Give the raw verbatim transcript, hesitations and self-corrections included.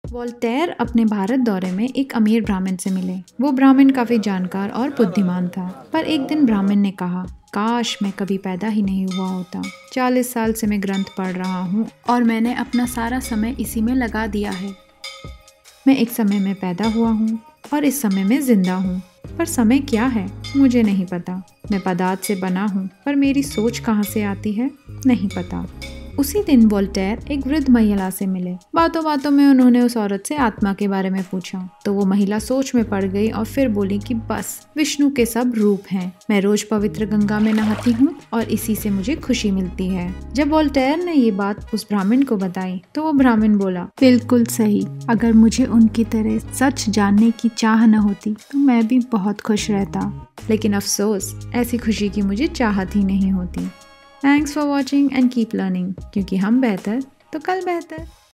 Voltaire अपने भारत दौरे में एक अमीर ब्राह्मण से मिले। वो ब्राह्मण काफी जानकार और बुद्धिमान था, पर एक दिन ब्राह्मण ने कहा, काश मैं कभी पैदा ही नहीं हुआ होता। चालीस साल से मैं ग्रंथ पढ़ रहा हूँ और मैंने अपना सारा समय इसी में लगा दिया है। मैं एक समय में पैदा हुआ हूँ और इस समय में जिंदा हूँ, पर समय क्या है मुझे नहीं पता। मैं पदार्थ से बना हूँ, पर मेरी सोच कहाँ से आती है नहीं पता। उसी दिन वोल्टेयर एक वृद्ध महिला से मिले। बातों बातों में उन्होंने उस औरत से आत्मा के बारे में पूछा, तो वो महिला सोच में पड़ गई और फिर बोली कि बस विष्णु के सब रूप हैं। मैं रोज पवित्र गंगा में नहाती हूँ और इसी से मुझे खुशी मिलती है। जब वोल्टेयर ने ये बात उस ब्राह्मण को बताई, तो वो ब्राह्मण बोला, बिल्कुल सही। अगर मुझे उनकी तरह सच जानने की चाह न होती तो मैं भी बहुत खुश रहता। लेकिन अफसोस, ऐसी खुशी की मुझे चाहत ही नहीं होती। Thanks for watching and keep learning, क्योंकि हम बेहतर तो कल बेहतर।